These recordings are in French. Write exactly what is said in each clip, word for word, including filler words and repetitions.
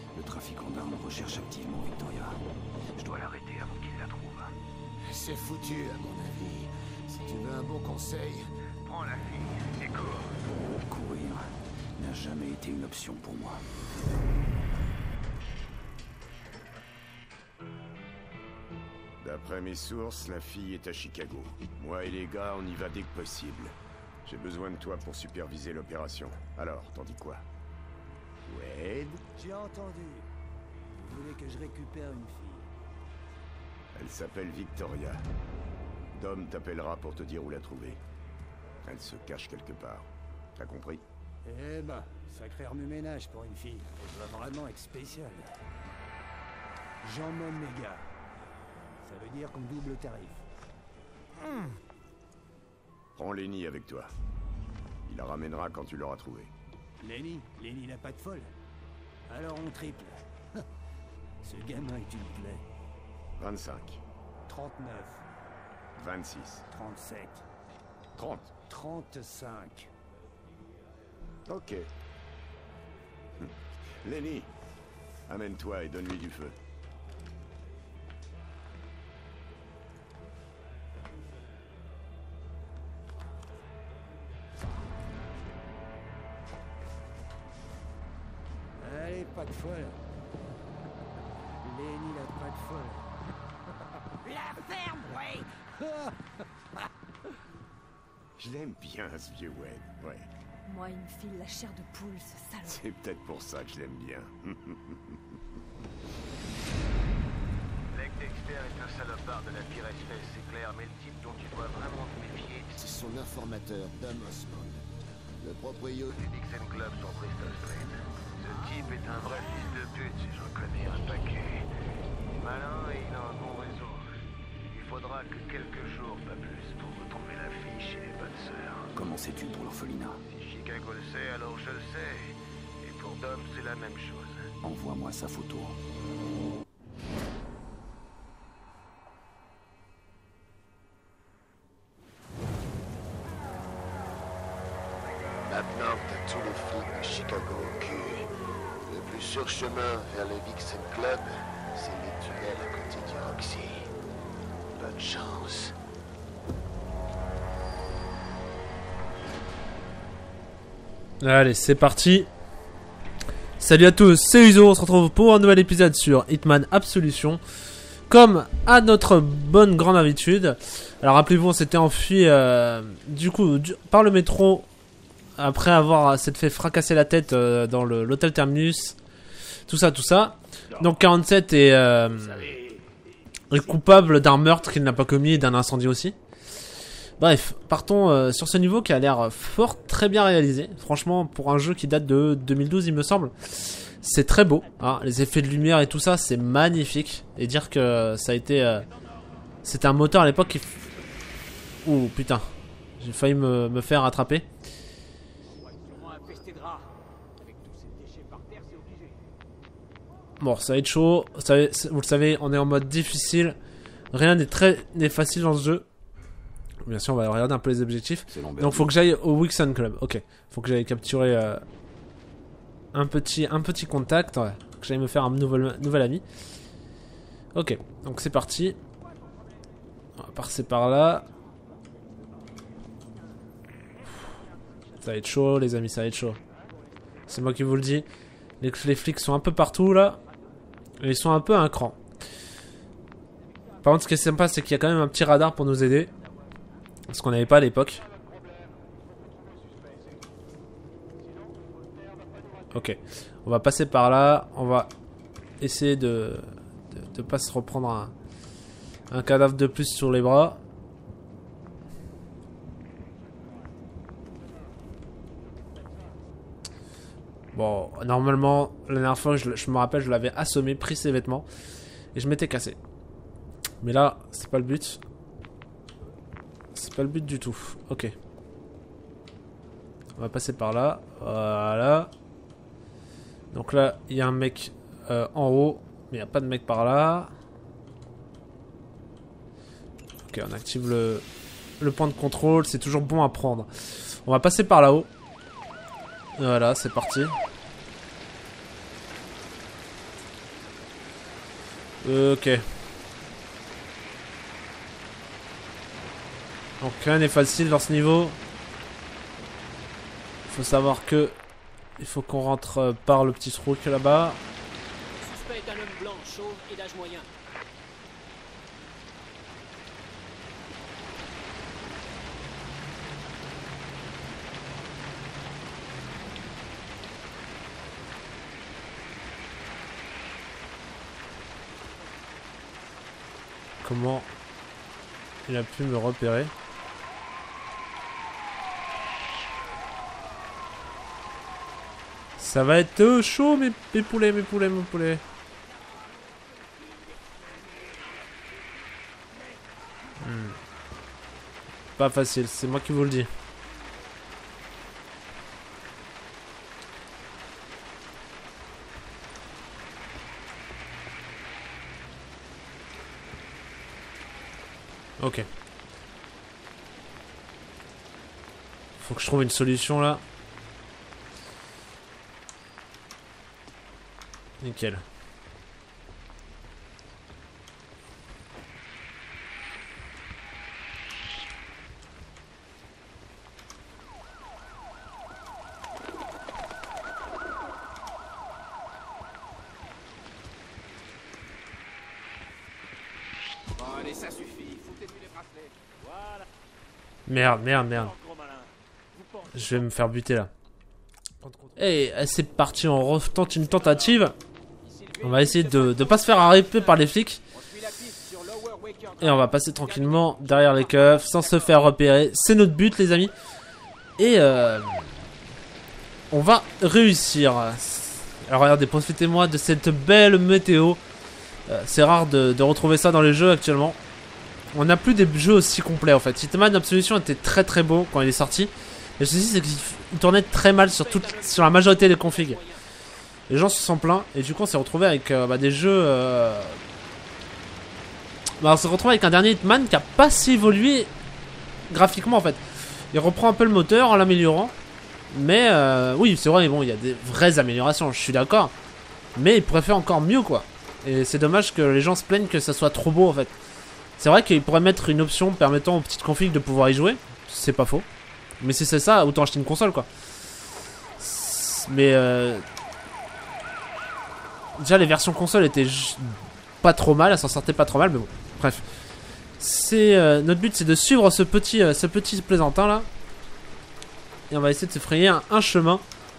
Le trafiquant d'armes recherche activement Victoria. Je dois l'arrêter avant qu'il la trouve. C'est foutu, à mon avis. Si tu veux un bon conseil, Prends la fille et cours. Courir n'a jamais été une option pour moi. D'après mes sources, la fille est à Chicago. Moi et les gars, on y va dès que possible. J'ai besoin de toi pour superviser l'opération. Alors, t'en dis quoi? Wade? J'ai entendu. Vous voulez que je récupère une fille? Elle s'appelle Victoria. Dom t'appellera pour te dire où la trouver. Elle se cache quelque part. T'as compris? Eh ben, sacré remue-ménage pour une fille. Elle doit vraiment être spéciale. J'emmène mes gars. Ça veut dire qu'on double le tarif. Mmh. Prends Lenny avec toi. Il la ramènera quand tu l'auras trouvée. Lenny, Lenny n'a pas de folle. Alors on triple. Ce gamin est une plaie. vingt-cinq. trente-neuf. vingt-six. trente-sept. trente. trente-cinq. Ok. Lenny, amène-toi et donne-lui du feu. Allez, pas de folle. Lenny n'a pas de folle. La ferme, Wade. Je l'aime bien, ce vieux Wade, ouais. Moi, il me file la chair de poule, ce salaud. C'est peut-être pour ça que je l'aime bien. Lake Dexter est un salopard de la pire espèce, c'est clair, mais le type dont tu dois vraiment te méfier, c'est son informateur, Dom Osmond. Le proprio du Dixon Club sur Bristol Street. Ce type est un vrai fils de pute, si j'en connais un paquet. Malin et il a un bon réseau. Il faudra que quelques jours, pas plus, pour retrouver la fille chez les bonnes sœurs. Comment sais-tu pour l'orphelinat? Si Chicago le sait, alors je le sais. Et pour Dom, c'est la même chose. Envoie-moi sa photo. Maintenant que t'as tous les flics de Chicago au cul, le plus sûr chemin vers le Dixon Club, c'est les tunnels à côté du Roxy. Bonne chance. Allez, c'est parti. Salut à tous, c'est Uzo, on se retrouve pour un nouvel épisode sur Hitman Absolution. Comme à notre bonne grande habitude. Alors rappelez-vous, on s'était enfui euh, du coup du, par le métro après avoir s'être fait fracasser la tête euh, dans le, l'hôtel Terminus. Tout ça, tout ça. Donc quarante-sept est, euh, est coupable d'un meurtre qu'il n'a pas commis et d'un incendie aussi. Bref, partons euh, sur ce niveau qui a l'air fort très bien réalisé. Franchement, pour un jeu qui date de deux mille douze, il me semble, c'est très beau. Hein. Les effets de lumière et tout ça, c'est magnifique. Et dire que ça a été... Euh, c'était un moteur à l'époque qui... Ouh, putain. J'ai failli me, me faire attraper. Bon, ça va être chaud. Ça, vous le savez, on est en mode difficile. Rien n'est très n'est facile dans ce jeu. Bien sûr, on va regarder un peu les objectifs. Donc, faut que j'aille au Wixon Club. Ok. Faut que j'aille capturer euh, un petit un petit contact. Ouais. Que j'aille me faire un nouvel nouvel ami. Ok. Donc c'est parti. On va passer par là. Ça va être chaud, les amis. Ça va être chaud. C'est moi qui vous le dis. Les, les flics sont un peu partout là. Et ils sont un peu à un cran. Par contre, ce qui est sympa, c'est qu'il y a quand même un petit radar pour nous aider. Ce qu'on n'avait pas à l'époque. Ok. On va passer par là. On va essayer de de, de pas se reprendre un, un cadavre de plus sur les bras. Bon, normalement, la dernière fois, je, je me rappelle, je l'avais assommé, pris ses vêtements. Et je m'étais cassé. Mais là, c'est pas le but. C'est pas le but du tout. Ok. On va passer par là. Voilà. Donc là, il y a un mec euh, en haut. Mais il n'y a pas de mec par là. Ok, on active le, le point de contrôle. C'est toujours bon à prendre. On va passer par là-haut. Voilà, c'est parti. Ok. Donc rien n'est facile dans ce niveau. Il faut savoir que il faut qu'on rentre par le petit trou qui est là-bas. Le suspect est un homme blanc, chauve et d'âge moyen. Comment il a pu me repérer? Ça va être euh, chaud mes, mes poulets, mes poulets, mes poulets. Hmm. Pas facile, c'est moi qui vous le dis. Ok. Faut que je trouve une solution là. Nickel. Bon, allez, ça suffit. Foutez-lui les bracelets. Voilà. Merde, merde, merde. Je vais me faire buter là. Et hey, c'est parti, on retente une tentative. On va essayer de ne pas se faire arrêter par les flics. Et on va passer tranquillement derrière les keufs sans se faire repérer. C'est notre but les amis. Et euh, on va réussir. Alors regardez, profitez-moi de cette belle météo. euh, C'est rare de, de retrouver ça dans les jeux actuellement. On n'a plus des jeux aussi complets en fait. Hitman Absolution était très très beau quand il est sorti. Et le souci c'est qu'il tournait très mal sur, toute, sur la majorité des configs. Les gens se sont plaints et du coup on s'est retrouvé avec euh, bah, des jeux... Euh... Bah, on s'est retrouvé avec un dernier Hitman qui a pas si évolué graphiquement en fait. Il reprend un peu le moteur en l'améliorant. Mais euh, oui c'est vrai, bon il y a des vraies améliorations, je suis d'accord. Mais il pourrait faire encore mieux quoi. Et c'est dommage que les gens se plaignent que ça soit trop beau en fait. C'est vrai qu'il pourrait mettre une option permettant aux petites configs de pouvoir y jouer. C'est pas faux. Mais si c'est ça, autant acheter une console quoi. Mais euh... déjà les versions console étaient pas trop mal, elles s'en sortaient pas trop mal, mais bon, bref. C'est euh, notre but c'est de suivre ce petit, euh, ce petit plaisantin là. Et on va essayer de se frayer un, un chemin.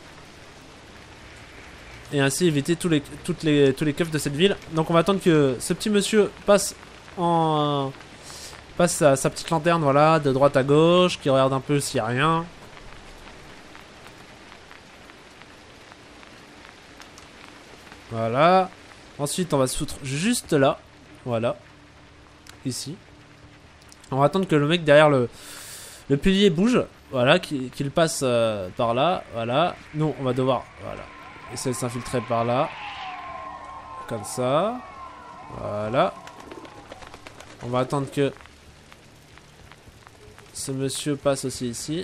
Et ainsi éviter tous les, toutes les, tous les keufs de cette ville. Donc on va attendre que ce petit monsieur passe en... Euh, passe sa, sa petite lanterne, voilà, de droite à gauche, qui regarde un peu s'il n'y a rien. Voilà. Ensuite, on va se foutre juste là. Voilà. Ici. On va attendre que le mec derrière le, le pilier bouge. Voilà, qu'il qu'il passe euh, par là. Voilà. Nous, on va devoir, voilà, essayer de s'infiltrer par là. Comme ça. Voilà. On va attendre que ce monsieur passe aussi ici.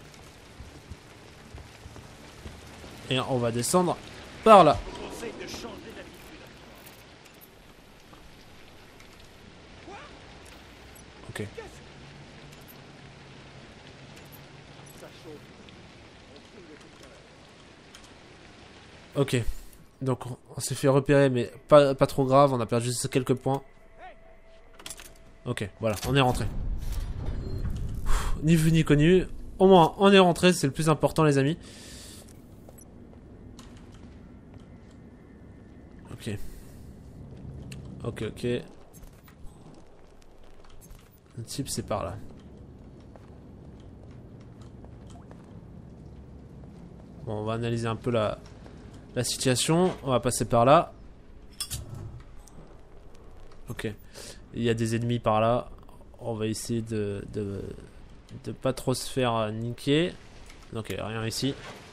Et on va descendre par là. Ok. Ok. Donc on, on s'est fait repérer mais pas, pas trop grave. On a perdu juste quelques points. Ok, voilà, on est rentré. Ni vu ni connu. Au moins, on est rentré, c'est le plus important, les amis. Ok. Ok, ok. Le type, c'est par là. Bon, on va analyser un peu la, la situation. On va passer par là. Ok. Il y a des ennemis par là. On va essayer de... de de pas trop se faire niquer. Ok, rien ici.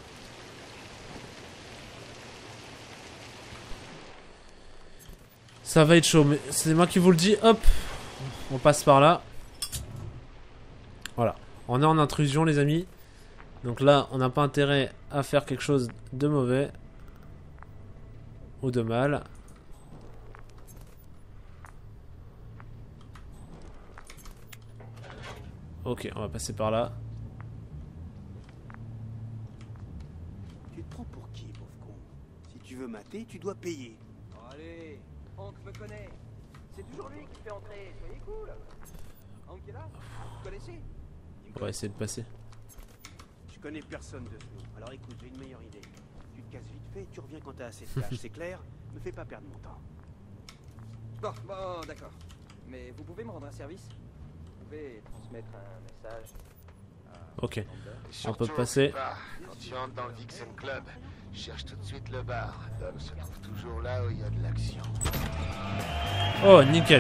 Ça va être chaud, mais c'est moi qui vous le dis. Hop, on passe par là. Voilà, on est en intrusion les amis. Donc là, on n'a pas intérêt à faire quelque chose de mauvais ou de mal. Ok, on va passer par là. Tu te prends pour qui, pauvre con? Si tu veux mater, tu dois payer. Oh, allez, Hank me connaît. C'est toujours lui qui fait entrer. Soyez cool. Hank est là. Vous connaissez? On va essayer de passer. Je connais personne de ce nom. Alors écoute, j'ai une meilleure idée. Tu te casses vite fait et tu reviens quand t'as assez de cash, c'est clair? Me fais pas perdre mon temps. Bon, bon, d'accord. Mais vous pouvez me rendre un service? Vous pouvez transmettre un message à Ok, on Surtout, peut passer. pas, quand tu entres dans le Vixen Club, cherche tout de suite le bar. Dom se trouve toujours là où il y a de l'action. Oh, nickel.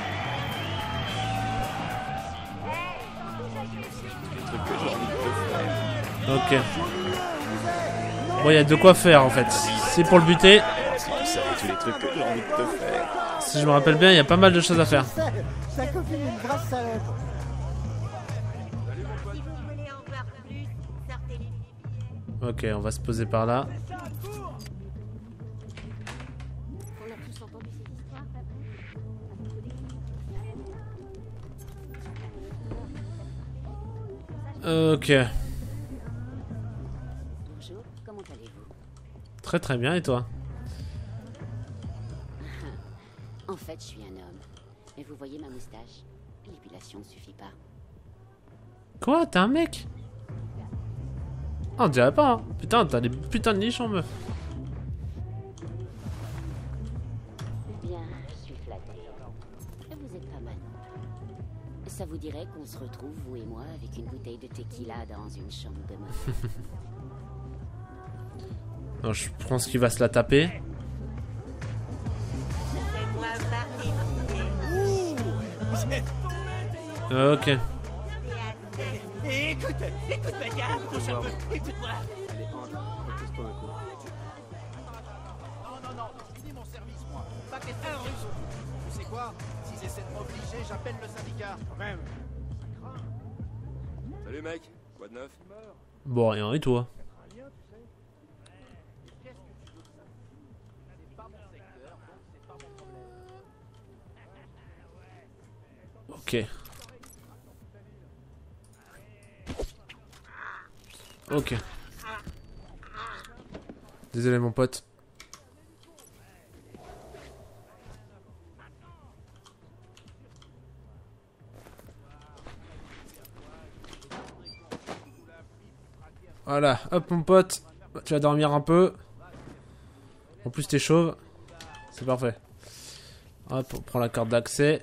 Ok. Bon, il y a de quoi faire en fait. C'est pour le buter. Si tu savais tous les trucs que j'ai envie de te faire. Si je me rappelle bien, il y a pas mal de choses à faire. Sa copine est une vraie salope. Si vous voulez en voir plus, sortez les billets. Ok, on va se poser par là. On a tous entendu cette histoire, papa. Ok. Bonjour, comment allez-vous? Très très bien, et toi? En fait, je suis un homme. Et vous voyez ma moustache? L'épilation ne suffit pas. Quoi? T'es un mec? Ah, on dirait pas, hein. Putain, t'as des putains de nichons, meuf. Bien, je suis flattée. Vous êtes pas mal. Ça vous dirait qu'on se retrouve, vous et moi, avec une bouteille de tequila dans une chambre de motel? Non, je pense qu'il va se la taper. Ok. Écoute, écoute ma gare, ton chapeau, écoute-moi. Allez, Hank, repose-toi un coup. Non, non, non, j'ai fini mon service, moi. Pas question de russe. Tu sais quoi? S'ils essaient de m'obliger, j'appelle le syndicat. Même. Salut mec, quoi de neuf? Bon, rien, et toi? Ok. Ok. Désolé mon pote. Voilà, hop mon pote. Tu vas dormir un peu. En plus t'es chauve. C'est parfait. Hop, on prend la carte d'accès.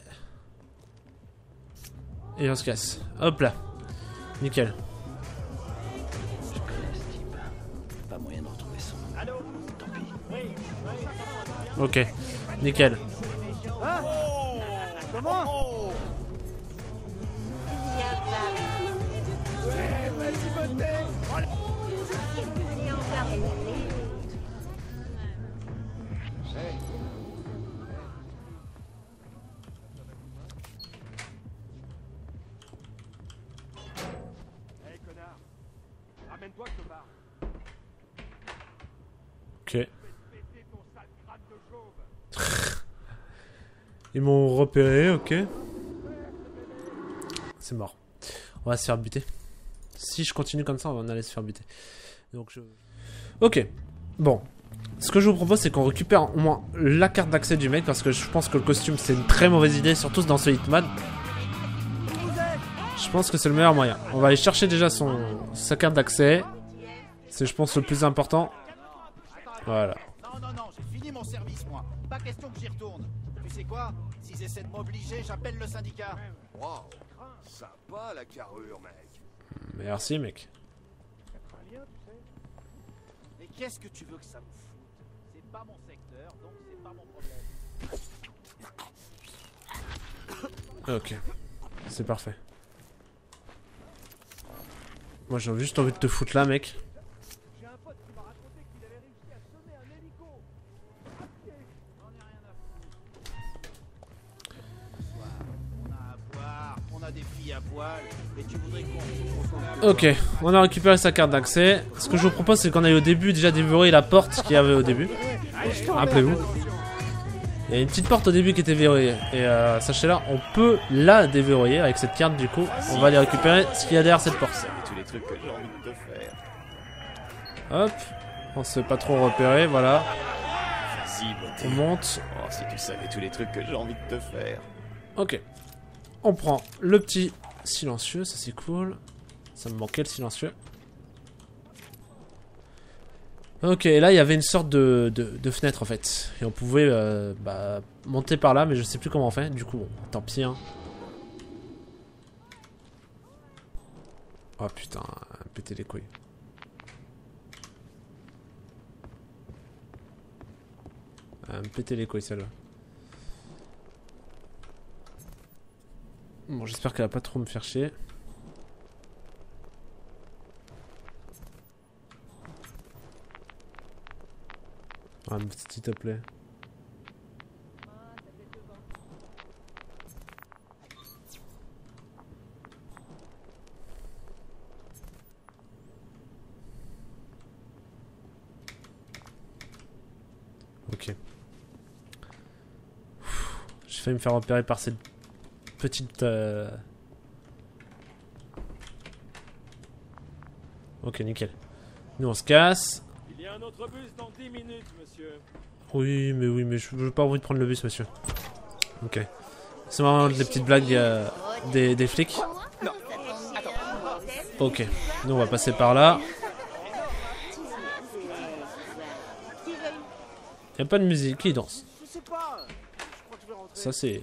Et on se casse. Hop là. Nickel. Je connais ce type. Pas moyen de retrouver son nom. Allô? Tant pis. Ok. Nickel. Hein? Comment? Ouais, vas-y, bonne tête. Si vous voulez en voir plus. Hé, connard. Ramène-toi, clopard. Ok. Péter ton sale crâne de chauve. Ils m'ont repéré, ok. C'est mort. On va se faire buter. Si je continue comme ça, on va aller se faire buter. Donc je... Ok. Bon. Ce que je vous propose, c'est qu'on récupère au moins la carte d'accès du mec, parce que je pense que le costume, c'est une très mauvaise idée, surtout dans ce Hitman. Je pense que c'est le meilleur moyen. On va aller chercher déjà son sa carte d'accès. C'est, je pense, le plus important. Voilà. Non, non, non, j'ai fini mon service, moi. Pas question que j'y retourne. Tu sais quoi? S'ils essaient de m'obliger, j'appelle le syndicat. Wow, sympa la carrure mec. Merci, mec. Mais qu'est-ce que tu veux que ça me foute? C'est pas mon secteur, donc c'est pas mon problème. Ok. C'est parfait. Moi, j'ai juste envie de te foutre là, mec. J'ai un pote qui m'a raconté qu'il avait réussi à semer un hélico. J'en ai rien à foutre. On a à boire, on a des filles à poil, et tu voudrais qu'on... Ok, on a récupéré sa carte d'accès. Ce que je vous propose, c'est qu'on aille au début déjà déverrouiller la porte qu'il y avait au début. Rappelez-vous. Et Il y a une petite porte au début qui était verrouillée. Et euh, sachez-là, on peut la déverrouiller avec cette carte du coup. On va aller récupérer ce qu'il y a derrière cette porte. Tous les trucs que j'ai envie de te faire. Hop. On se fait pas trop repérer, voilà. Vas-y, beauté. On monte. Oh, si tu savais tous les trucs que j'ai envie de te faire. Ok. On prend le petit silencieux, ça c'est cool. Ça me manquait le silencieux. Ok, et là il y avait une sorte de, de, de fenêtre en fait. Et on pouvait euh, bah, monter par là, mais je sais plus comment on fait. Du coup, bon, tant pis. Hein. Oh putain, péter les couilles. Ah, me péter les couilles celle-là. Bon, j'espère qu'elle va pas trop me faire chier. Ah, s'il te plaît. Ok. J'ai failli me faire repérer par cette petite... Euh... Ok, nickel. Nous on se casse. Il y a un autre bus dans dix minutes, monsieur. Oui, mais oui, mais je veux pas envie de prendre le bus, monsieur. Ok. C'est vraiment des petites blagues euh, des, des flics. Ok. Nous on va passer par là. Y a pas de musique, qui danse? Ça c'est...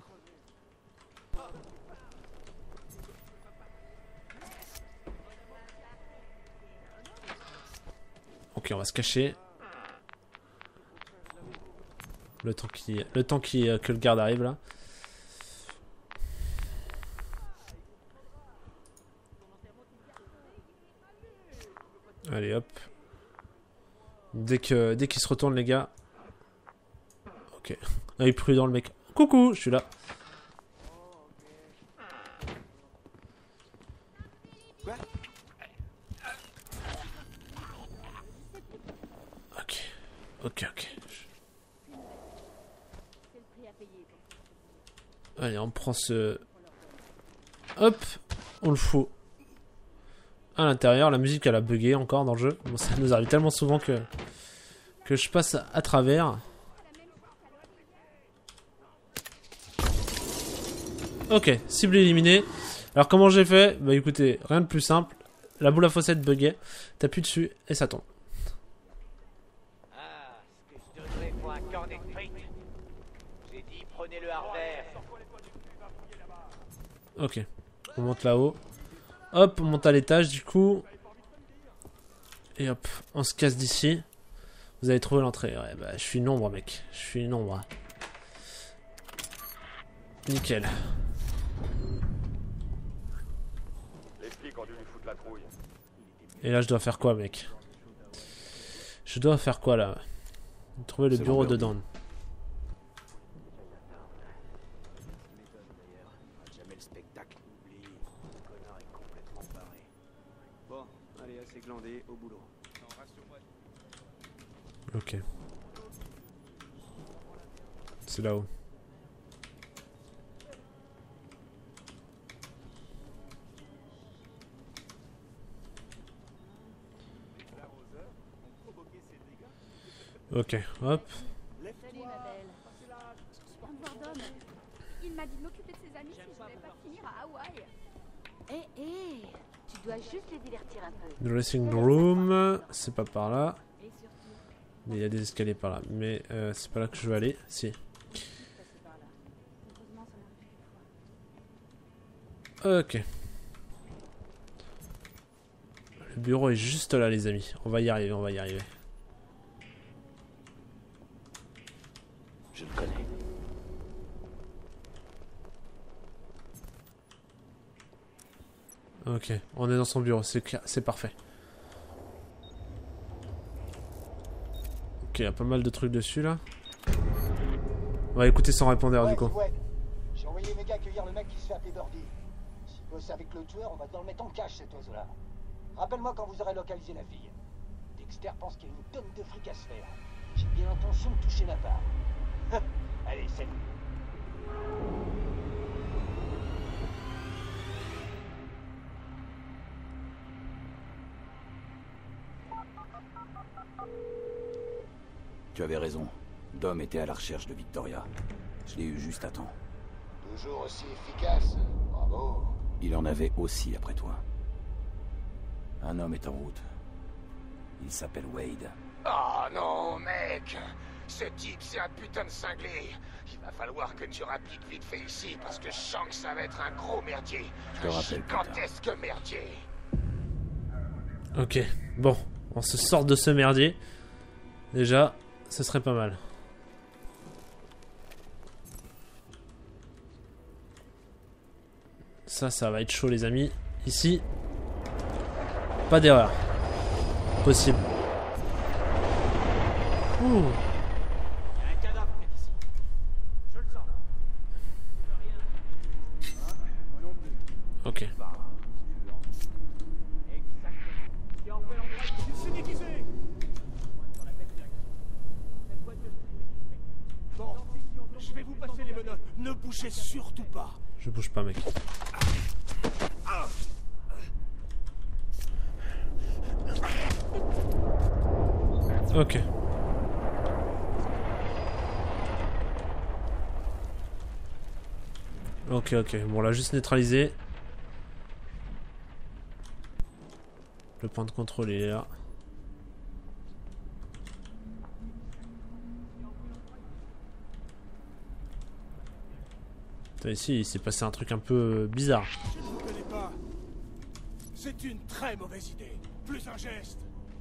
Ok, on va se cacher. Le temps qui, le temps qui, euh, que le garde arrive là. Allez hop. Dès que, dès qu'il se retourne les gars. Ok. Œil prudent le mec. Coucou, je suis là. Ok, ok. Allez, on prend ce... Hop, on le fout à l'intérieur. La musique, elle a bugué encore dans le jeu. Bon, ça nous arrive tellement souvent que... que je passe à travers. Ok, cible éliminée. Alors comment j'ai fait? Bah écoutez, rien de plus simple. La boule à fossette buguait. T'appuies dessus et ça tombe. J'ai dit prenez le hardware. Ok, on monte là-haut. Hop, on monte à l'étage du coup. Et hop, on se casse d'ici. Vous avez trouvé l'entrée. Ouais, bah je suis une ombre mec. Je suis une ombre. Nickel. Les flics ont dû lui foutre la trouille. Et là je dois faire quoi mec? Je dois faire quoi là? Trouver le bureau de Dan. Jamais le spectacle. Oublie, le connard est complètement barré. Bon, allez, assez glandé, au boulot. Ok. C'est là-haut. Ok, hop. Salut ma belle. Un voir d'homme. Il m'a dit de m'occuper de ses amis si je voulais pas finir à Hawaï. Hé, hé, tu dois juste les divertir un peu. Dressing room, c'est pas par là. Mais il y a des escaliers par là. Mais euh, c'est pas là que je veux aller. Si. Ok. Le bureau est juste là les amis. On va y arriver, on va y arriver. Je le connais. Ok, on est dans son bureau, c'est c'est parfait. Ok, il y a pas mal de trucs dessus là. On va écouter son répondeur ouais, du coup. Ouais. J'ai envoyé mes gars accueillir le mec qui se fait appeler Birdie. S'il bosse avec le tueur, on va devoir le mettre en cache cet oiseau-là. Rappelle-moi quand vous aurez localisé la fille. Dexter pense qu'il y a une tonne de fric à se faire. J'ai bien l'intention de toucher ma part. Allez, c'est... Tu avais raison. Dom était à la recherche de Victoria. Je l'ai eu juste à temps. Toujours aussi efficace. Bravo. Il en avait aussi après toi. Un homme est en route. Il s'appelle Wade. Oh non, mec. Ce type, c'est un putain de cinglé. Il va falloir que tu rappliques vite fait ici, parce que je sens que ça va être un gros merdier. Je te Un rappelle plus tard. gigantesque merdier. Ok, bon, on se sort de ce merdier. Déjà, ce serait pas mal. Ça, ça va être chaud les amis. Ici, pas d'erreur. Possible. Ouh. Ok. Bon, je vais vous passer les menottes. Ne bougez surtout pas. Je bouge pas, mec. Ok. Ok, ok. Bon, on l'a juste neutralisé. Le point de contrôle il est là. Putain, ici, il s'est passé un truc un peu bizarre. Je ne vous connais pas. C'est une très mauvaise idée. Plus un geste.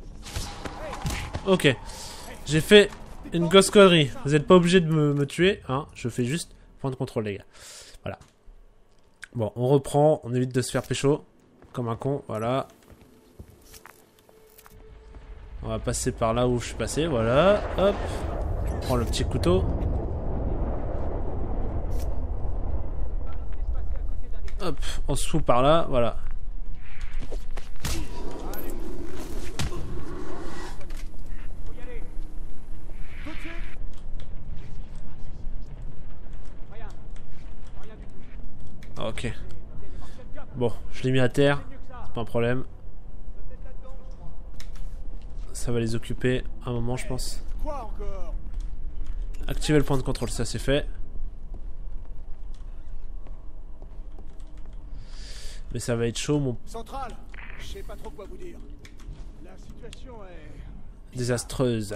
Ok. J'ai fait une grosse connerie. Vous n'êtes pas obligé de me, me tuer. Hein. Je fais juste point de contrôle, les gars. Voilà. Bon, on reprend. On évite de se faire pécho. Comme un con. Voilà. On va passer par là où je suis passé. Voilà. Hop. On prend le petit couteau. Hop. On se fout par là. Voilà. Ok. Bon, je l'ai mis à terre. C'est pas un problème. Ça va les occuper un moment, je pense. Quoi encore? Activer le point de contrôle, ça c'est fait. Mais ça va être chaud, mon... Centrale, je sais pas trop quoi vous dire. La situation est... désastreuse.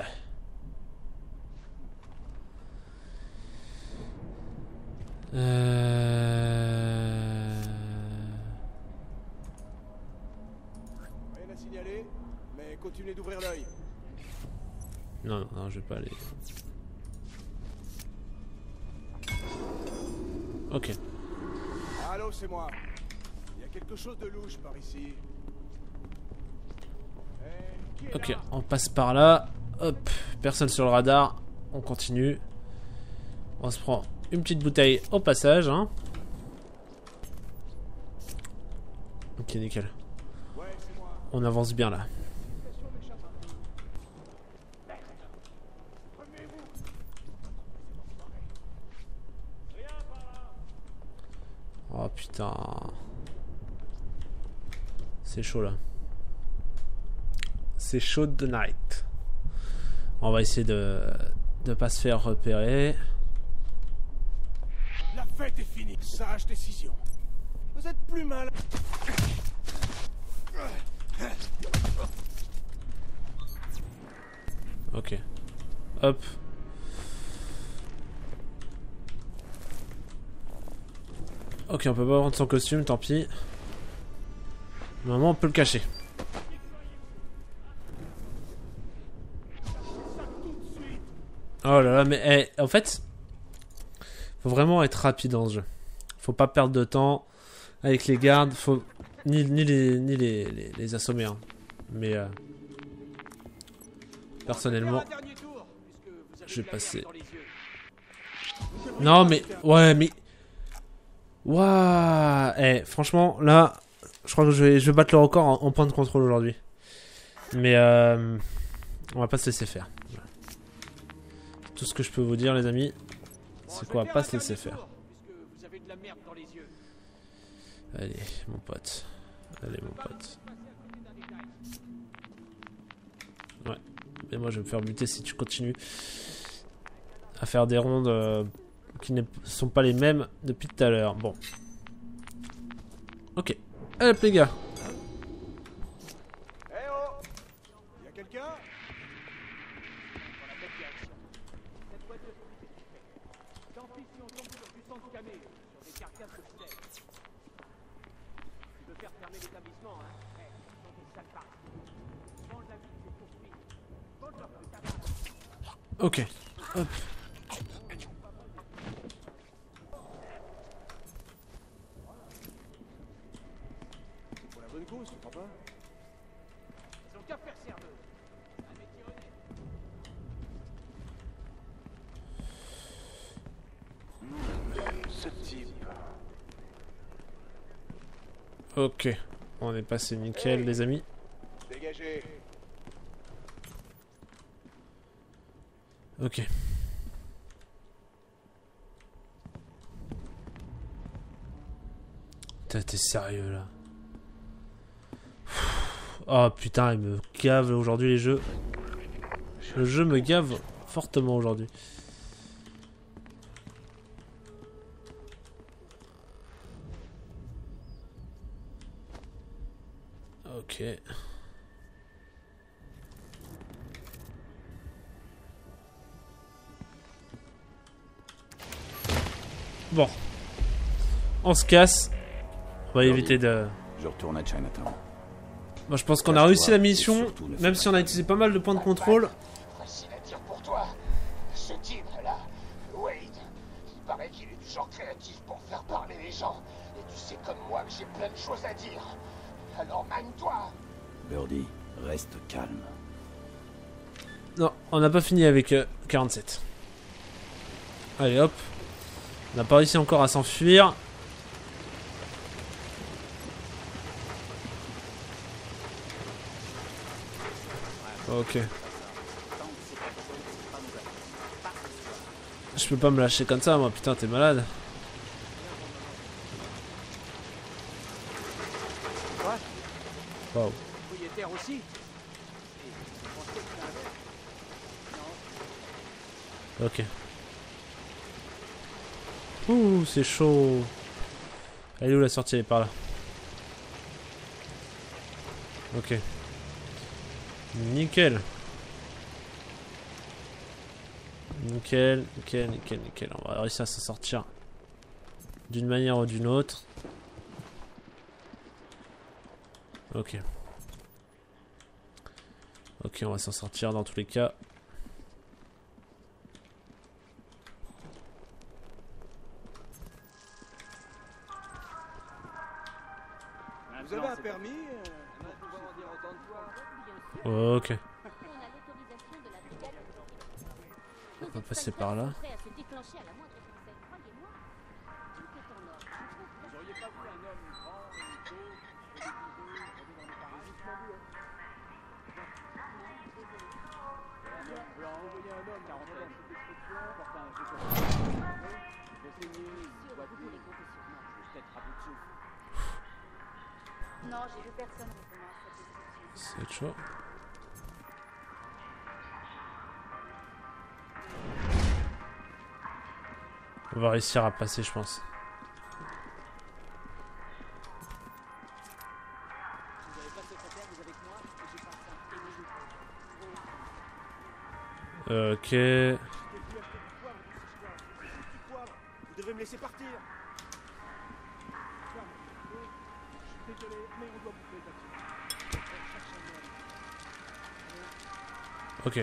Euh... Rien à signaler, mais continuez d'ouvrir l'œil. Non, non, non, je vais pas aller. Ok. Allô, c'est moi. Il y a quelque chose de louche par ici. Eh, qui est Ok, là? on passe par là. Hop, personne sur le radar. On continue. On se prend une petite bouteille au passage. Hein. Ok, nickel. Ouais, c'est moi. On avance bien là. Oh putain. C'est chaud là. C'est chaud de night. On va essayer de de pas se faire repérer. La fête est finie. Sage décision. Vous êtes plus mal. Ok. Hop. Ok, on peut pas prendre son costume, tant pis. Normalement, on peut le cacher. Oh là là, mais eh, en fait, faut vraiment être rapide dans ce jeu. Faut pas perdre de temps avec les gardes. Faut ni, ni les ni les, les, les assommer. Hein. Mais euh, personnellement, je vais passer. Non mais ouais mais waouh. Eh, franchement là, je crois que je vais je vais battre le record en, en point de contrôle aujourd'hui. Mais euh, on va pas se laisser faire. tout ce que je peux vous dire, les amis, c'est qu'on va pas se laisser faire. Vous avez de la merde dans les yeux. Allez, mon pote. Allez, mon pote. Ouais. Et moi, je vais me faire buter si tu continues à faire des rondes euh, qui ne sont pas les mêmes depuis tout à l'heure. Bon. Ok. Allez, les gars. Eh oh! Y'a quelqu'un? Cette voiture, tant pis si on tombe sur du sang de camé, sur des carcasses de poulet. Tu veux faire fermer l'établissement, hein? Eh, dans des sacs par. Mange la vie, c'est poursuivi. Vole leur le tabac. Ok. Hop. Pour la bonne cause, tu crois pas? Ils ont qu'à faire serveuse. Un métier honnête. Ce type. Ok. On est passé nickel, les amis. Dégagez. Ok. Putain, t'es sérieux là? Oh putain, il me gave aujourd'hui les jeux. Le jeu me gave fortement aujourd'hui. Ok. Bon. On se casse. On va éviter de... Je retourne à Chinatown. Moi je pense qu'on a réussi la mission, même si on a utilisé pas mal de points de contrôle. Facile à dire pour toi. Ce type là, Wade, il paraît qu'il est du genre créatif pour faire parler les gens. Et tu sais comme moi que j'ai plein de choses à dire. Alors manie-toi. Birdie, reste calme. Non, on n'a pas fini avec euh, quarante-sept. Allez hop. On n'a pas réussi encore à s'enfuir. Ok. Je peux pas me lâcher comme ça, moi. Putain, t'es malade. Quoi? Wow. Propriétaire aussi? Ok. Ouh, c'est chaud. Elle est où la sortie? Elle est par là. Ok. Nickel. Nickel, nickel, nickel, nickel. On va réussir à s'en sortir d'une manière ou d'une autre. Ok. Ok, on va s'en sortir dans tous les cas. Vous avez un permis? Ok. On va passer par là. Non, j'ai vu personne répondre à cette description. C'est chaud. On va réussir à passer, je pense. Ok. Vous devez me laisser partir. Je suis désolé, mais on doit boucler. Ok.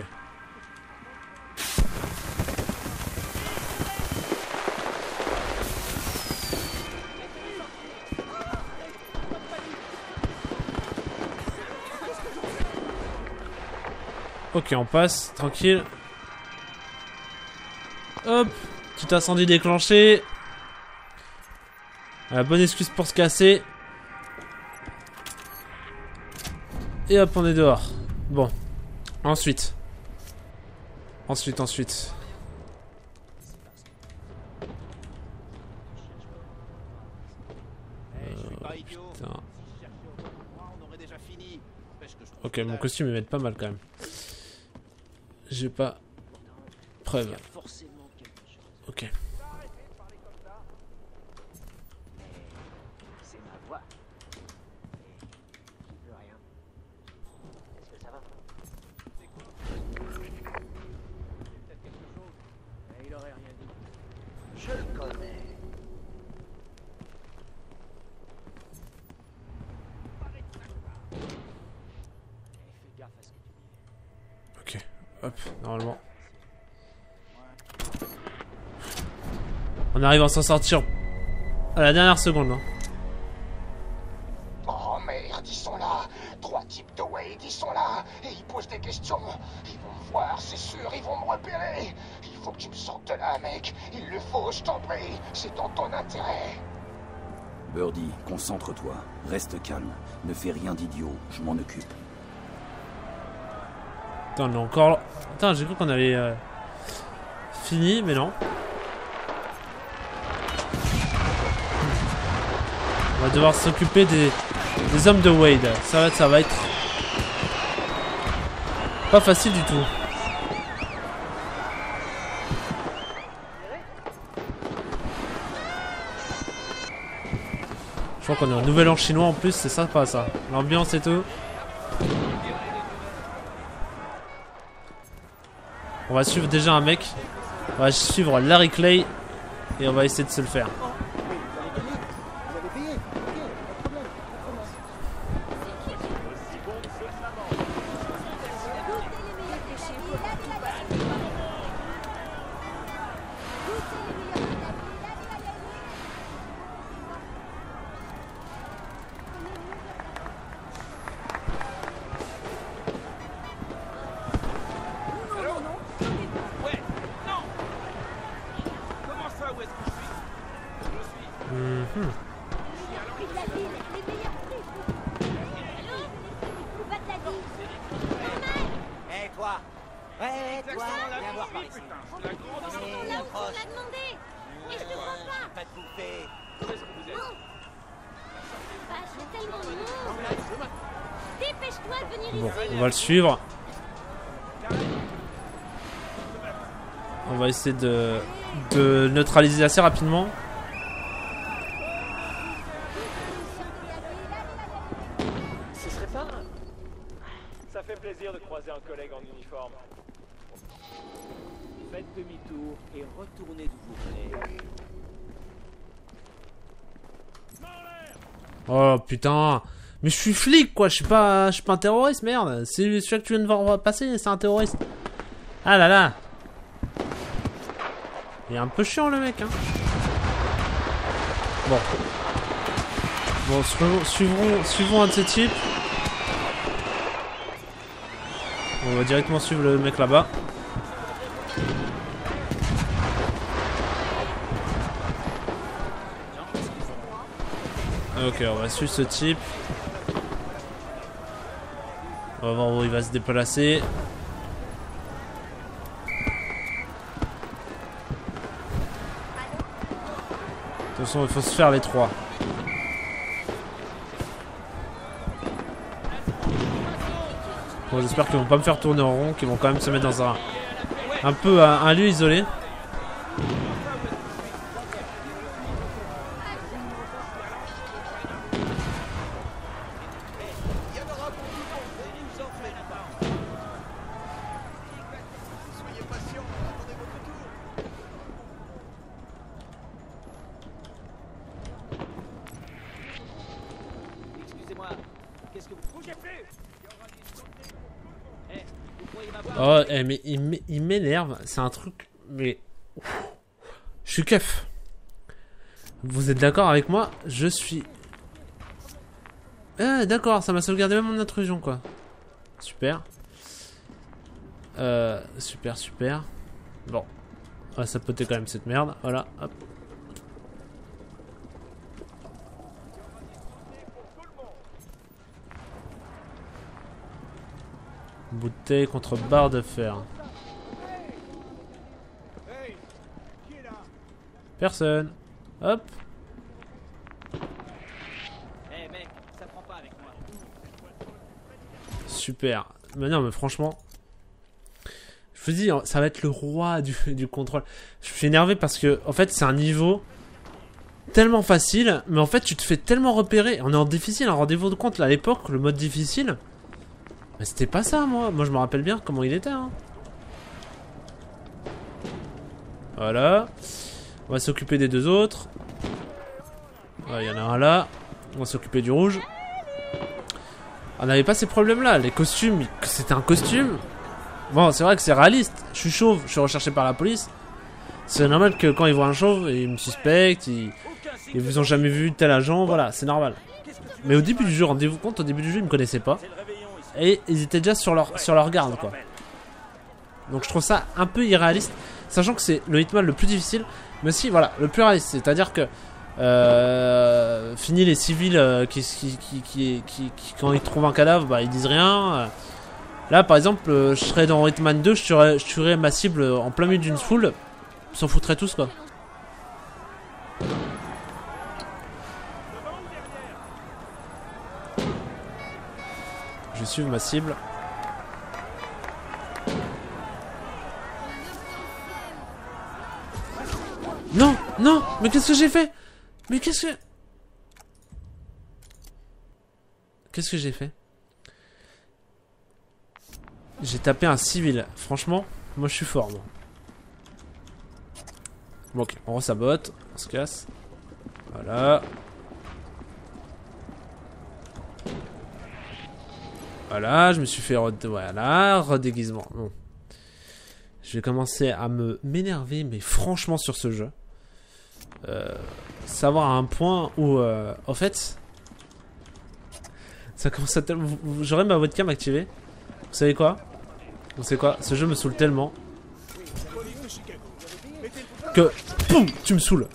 Ok, on passe, tranquille. Hop, petit incendie déclenché. La bonne excuse pour se casser. Et hop, on est dehors. Bon. Ensuite. Ensuite, ensuite. Ok, mon costume il m'aide pas mal quand même. J'ai pas... Preuve. Ok. C'est ma voix. Plus rien. Est-ce que ça va? Peut-être quelque chose. Mais il aurait rien dit. Je le connais. Fais gaffe à ce que tu dis. Ok. Hop, normalement. On arrive à s'en sortir à la dernière seconde. Hein. Oh merde, ils sont là. Trois types de Wade, ils sont là. Et ils posent des questions. Ils vont me voir, c'est sûr, ils vont me repérer. Il faut que tu me sortes de là, mec. Il le faut, je t'en prie. C'est dans ton intérêt. Birdie, concentre-toi. Reste calme. Ne fais rien d'idiot. Je m'en occupe. Attends, on est encore là. Attends, j'ai cru qu'on avait euh, fini, mais non. On va devoir s'occuper des, des hommes de Wade. Ça va, ça va être pas facile du tout. Je crois qu'on est en nouvel an chinois en plus, c'est sympa ça. L'ambiance et tout. On va suivre déjà un mec. On va suivre Larry Clay. Et on va essayer de se le faire. Hé, toi! Ouais, toi! Viens voir par ici. Là où on l'a demandé. Et je te crois pas. Pas de bouffer. Non. Bah, j'ai tellement de monde. Dépêche-toi de venir Bon, ici. on va le suivre. On va essayer de, de neutraliser assez rapidement. Ce serait pas... Ça fait plaisir de croiser un collègue en uniforme. Faites demi-tour et retournez d'où vous venez. Oh putain. Mais je suis flic quoi, je suis pas, je suis pas un terroriste, merde. C'est celui que tu viens de voir passer, c'est un terroriste. Ah là là. Il est un peu chiant le mec hein. Bon. Bon, suivons, suivons, suivons un de ces types. On va directement suivre le mec là-bas. Ok, on va suivre ce type. On va voir où il va se déplacer. De toute façon, il faut se faire les trois. Bon, j'espère qu'ils vont pas me faire tourner en rond, qu'ils vont quand même se mettre dans un un peu un, un lieu isolé. Excusez-moi, qu'est-ce que vous... Bougez plus! Eh, vous croyez m'avoir... Oh, eh, mais il m'é- il m'énerve, c'est un truc, mais... Je suis keuf. Vous êtes d'accord avec moi? Je suis... Ah, d'accord, ça m'a sauvegardé même mon intrusion, quoi. Super. Euh, super, super. Bon. On va sapoter quand même cette merde, voilà, hop. Bouteille contre barre de fer. Personne. Hop. Eh mec, ça prend pas avec moi. super. Mais non, mais franchement... Je vous dis, ça va être le roi du, du contrôle. Je suis énervé parce que, en fait, c'est un niveau tellement facile, mais en fait, tu te fais tellement repérer. On est en difficile, un rendez-vous de compte, là, à l'époque, le mode difficile. Mais c'était pas ça, moi. Moi, je me rappelle bien comment il était, hein. Voilà. On va s'occuper des deux autres. Il y en a un là. On va s'occuper du rouge. On n'avait pas ces problèmes-là. Les costumes, c'était un costume. Bon, c'est vrai que c'est réaliste. Je suis chauve, je suis recherché par la police. C'est normal que quand ils voient un chauve, ils me suspectent. Ils, ils vous ont jamais vu tel agent. Voilà, c'est normal. Mais au début du jeu, rendez-vous compte, au début du jeu, ils me connaissaient pas. Et ils étaient déjà sur leur, sur leur garde, quoi. Donc je trouve ça un peu irréaliste. Sachant que c'est le Hitman le plus difficile. Mais aussi, voilà, le plus réaliste. C'est-à-dire que... Euh, fini les civils euh, qui, qui, qui, qui, qui, qui, quand ils trouvent un cadavre, bah ils disent rien. Là par exemple, euh, je serais dans Hitman deux, je tuerais, je tuerais ma cible en plein milieu d'une foule. Ils s'en foutraient tous, quoi. Je vais suivre ma cible. Non, non, mais qu'est-ce que j'ai fait? Mais qu'est-ce que... Qu'est-ce que j'ai fait? J'ai tapé un civil. Franchement, moi je suis fort, moi. Bon, ok, on re-sabote. On se casse. Voilà. Voilà, je me suis fait... Re voilà, redéguisement. Bon. Je vais commencer à me m'énerver, mais franchement, sur ce jeu. Euh, savoir à un point où, euh, en fait, ça commence à tellement. J'aurais ma webcam activée. Vous savez quoi? Vous savez quoi? Ce jeu me saoule tellement que, poum, tu me saoules.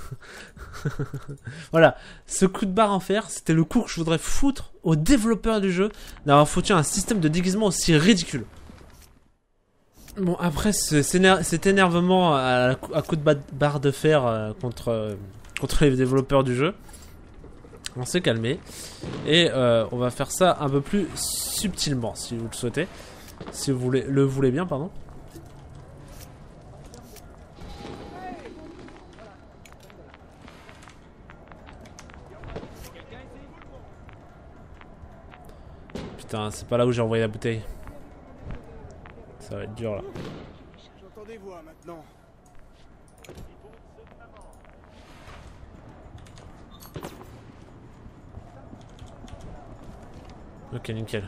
Voilà, ce coup de barre en fer, c'était le coup que je voudrais foutre aux développeurs du jeu d'avoir foutu un système de déguisement aussi ridicule. Bon, après cet énervement à, à coup de barre de fer euh, contre, euh, contre les développeurs du jeu, on s'est calmé. Et euh, on va faire ça un peu plus subtilement, si vous le souhaitez. Si vous voulez, le voulez bien, pardon. Putain, c'est pas là où j'ai envoyé la bouteille. Ça va être dur là. J'entends des voix maintenant. Ok, nickel.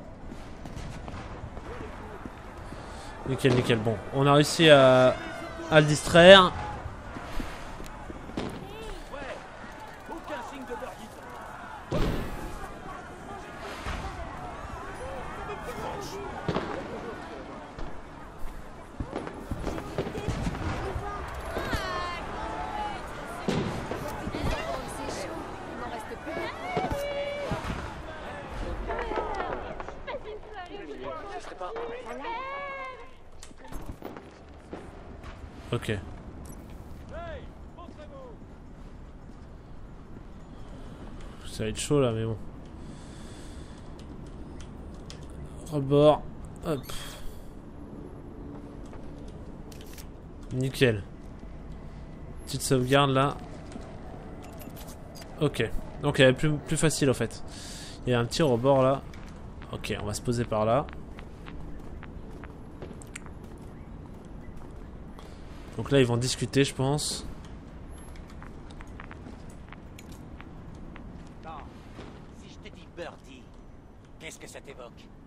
Nickel, nickel. Bon, on a réussi à, à le distraire. Ok. Ça va être chaud là, mais bon. Rebord. Hop. Nickel. Petite sauvegarde là. Ok. Donc elle est plus, plus facile en fait. Il y a un petit rebord là. Ok, on va se poser par là. Donc là ils vont discuter, je pense. Non. Si je te dis Birdie, qu'est-ce que ça t'évoque?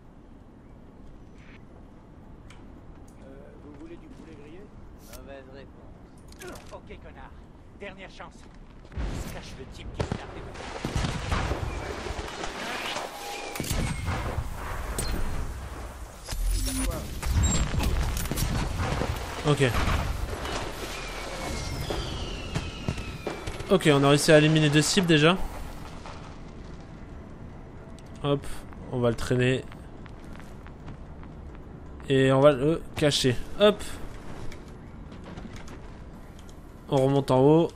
Euh, vous voulez du poulet grillé? Mauvaise réponse. Ok, connard. Dernière chance. Se cache le type qui vient Ok. Ok, on a réussi à éliminer deux cibles déjà. Hop, on va le traîner. Et on va le cacher. Hop. On remonte en haut.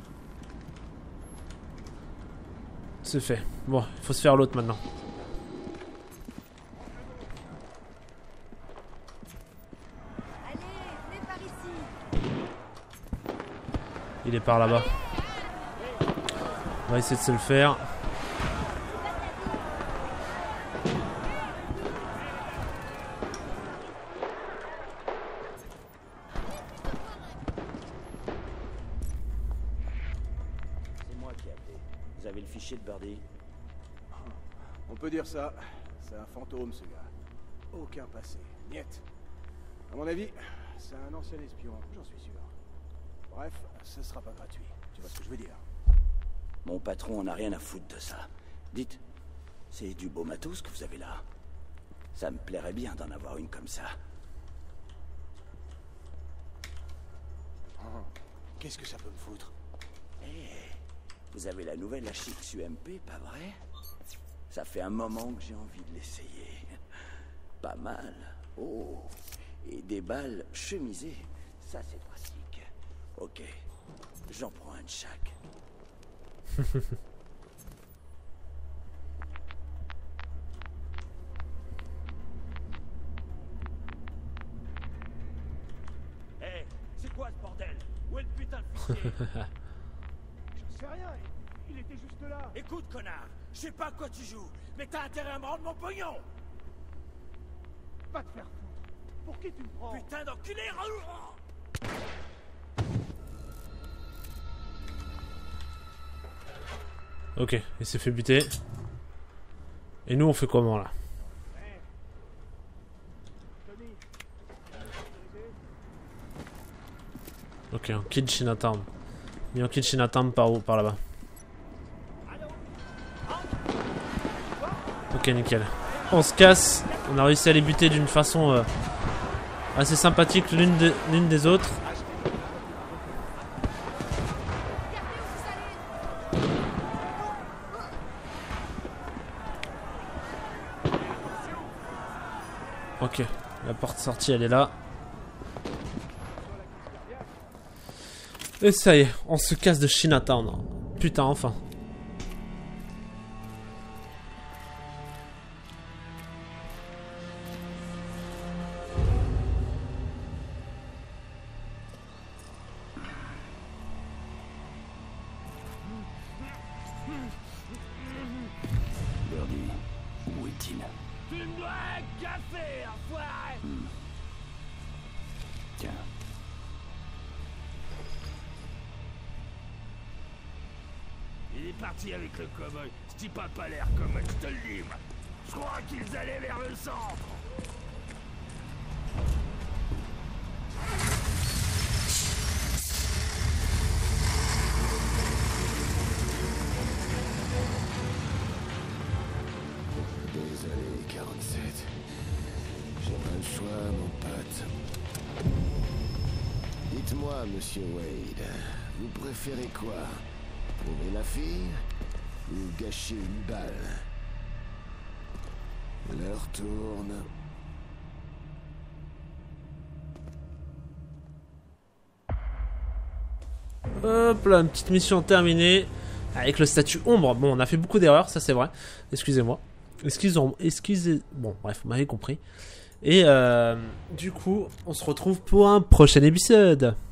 C'est fait. Bon, il faut se faire l'autre maintenant. Il est par là-bas. On va essayer de se le faire. C'est moi qui ai appelé. Vous avez le fichier de Birdie? On peut dire ça. C'est un fantôme, ce gars. Aucun passé. Niet. À mon avis, c'est un ancien espion, j'en suis sûr. Bref, ce sera pas gratuit. Tu vois ce que je veux dire? Mon patron en a rien à foutre de ça. Dites, c'est du beau matos que vous avez là. Ça me plairait bien d'en avoir une comme ça. Oh, qu'est-ce que ça peut me foutre? Eh, vous avez la nouvelle H X U M P, pas vrai? Ça fait un moment que j'ai envie de l'essayer. Pas mal. Oh, et des balles chemisées. Ça, c'est pratique. Ok, j'en prends un de chaque. Hé, hey, c'est quoi ce bordel? Où est le putain de fichier? J'en sais rien, il était juste là. Écoute, connard, je sais pas à quoi tu joues, mais t'as intérêt à me rendre mon pognon. Va te faire foutre. Pour qui tu me prends? Putain d'enculé! Ok, il s'est fait buter. Et nous on fait comment là? Ok, on quitte Chinatown. Et on quitte Chinatown par où? Par là-bas. Ok, nickel. On se casse. On a réussi à les buter d'une façon euh, assez sympathique l'une de, l'une des autres. Ok, la porte sortie elle est là. Et ça y est, on se casse de Chinatown. Putain, enfin. Birdie, où est-il? Tu me dois un café, enfoiré! Hmm. Tiens. Il est parti avec le cow-boy. Ce type a pas l'air comme je te le dis, moi. Je crois qu'ils allaient vers le centre. Désolé, quarante-sept. J'ai pas le choix, mon pote. Dites-moi, monsieur Wade, vous préférez quoi? Trouver la fille ou gâcher une balle? L'heure tourne. Hop là, une petite mission terminée. Avec le statut ombre. Bon, on a fait beaucoup d'erreurs, ça c'est vrai. Excusez-moi. Excusez-moi. Excusez... Bon, bref, vous m'avez compris. Et euh, du coup, on se retrouve pour un prochain épisode.